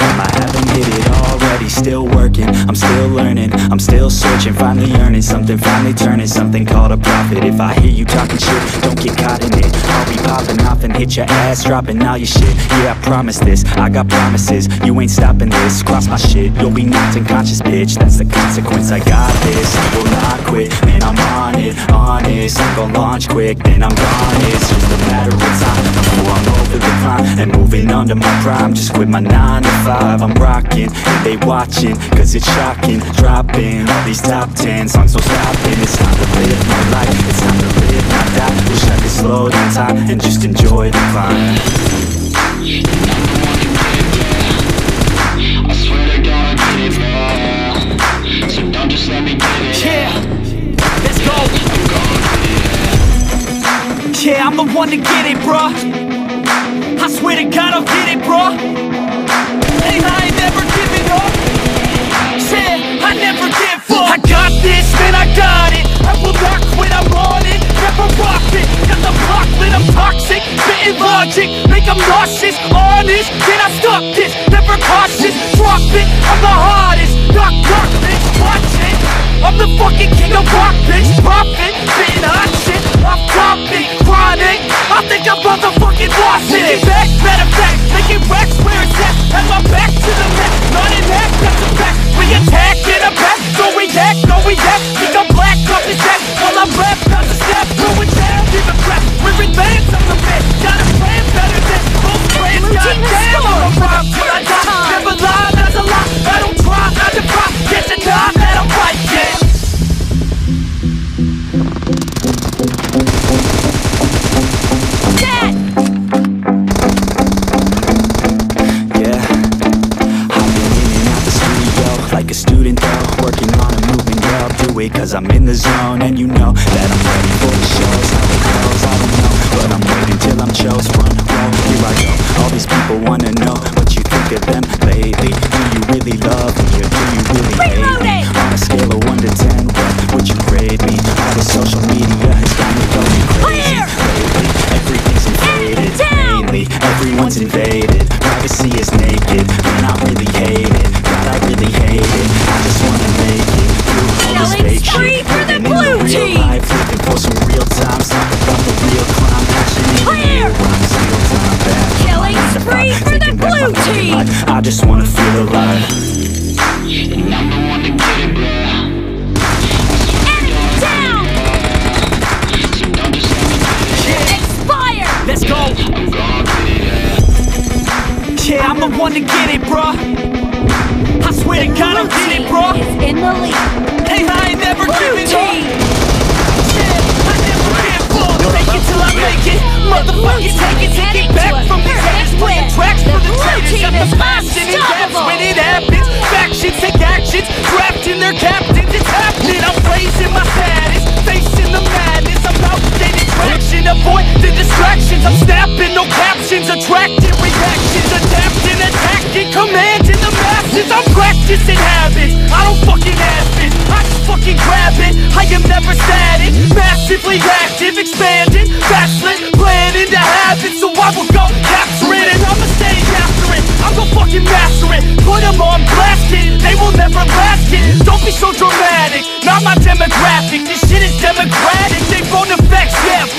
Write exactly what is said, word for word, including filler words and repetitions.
am. I haven't hit it already, still working, I'm still learning, I'm still searching, finally earning something, finally turning something called a profit. If I hear you talking shit, don't get caught in it. I'll be popping off and hit your ass, dropping all your shit. Yeah, I promise this, I got promises, you ain't stopping this. Cross my shit, you'll be knocked unconscious, bitch. That's the consequence, I got this, I will not quit. Man, I'm on it, honest, I'm gon' launch quick, then I'm gone. It's just a matter of time before I'm over the climb and moving under my prime. Just quit my nine to five, I'm rocking, and they watching, cause it's shocking. Dropping all these top ten songs, so stopping. It's time to live my life, it's time to live my die. Wish I could slow down time and just enjoy the climb. I swear to God, I get it, man. So don't just let me get it. Yeah, let's go. Yeah, I'm the one to get it, bruh. I swear to God, I'll get it, bruh. Hey, I ain't never giving up. Yeah, I never give up. I got this, man, I got it. I will not quit, I'm on it. Never rock it. Got the block lit, I'm toxic. Spitting logic, make them nauseous. Honest, can I stop this? Never cautious, drop it. I'm the hardest. Knock, knock, bitch, watch it. I'm the fucking king of rock, bitch. Profit, spitting hot shit. I'm topic, chronic. I think I'm motherfucking lost it. Make it back, matter of fact, make it racks where it's at. Have my back to the mat, not in half, that's a fact. We attack in a back, so we act, no we act. Think I'm black, off his back, while I'm rap, not a step. Going down, give a crap, we're advanced on the bed. Got a plan better than both friends. Goddamn, I'm a rock till I die. Never lie, that's a lie. I don't try, I defy. Get the time that I'm right, yeah. Like a student though, working on a movement, yeah, I'll do it cause I'm in the zone. And you know that I'm ready for the shows. How it goes, I don't know, but I'm waiting till I'm chose. Front row, here I go. All these people wanna know what you think of them lately. Do you really love me or do you really hate me? On a scale of one to ten, what would you grade me? All the social media has got me going crazy lately. Everything's invaded, mainly everyone's invaded. Privacy is naked, man, I really hate it. I really hate it, I just wanna make it through all this fake shit. For the blue in the real team. life, looking for some real time. Talk about the real crime, passion in the real rhyme. Still time back. Killing spree for the blue team. Life. I just wanna feel alive. And I'm the one to get it, bro. Enemy down. So don't just let me get it. Expire. Let's go. I'm gonna get it. Yeah, I'm the one to get it, bruh. I swear to God, I'll get it, bro. Is in the lead. Hey, I ain't never giving up. Yeah, I never give up. Take it till I make it. Motherfuckers take it, take it back from these haters. Playing tracks for the traitors. Got the passion and raps when it happens. Factions take actions, drafting their captains. It's happening. I'm raising my status, facing the madness. I'm out gaining traction, avoid the distractions. I'm snapping, no captions, attracting reactions, adapting, attacking, commanding the masses. I'm practicing habits, I don't fucking ask it, I just fucking grab it. I am never static, massively active, expanding, backslid, planning to have it. So I will go capture it, and I'ma stay after it. I'm gonna fucking master it, put them on blast, kid. They will never last, kid. Don't be so dramatic, not my demographic. This shit is democratic, they phone effects, yeah.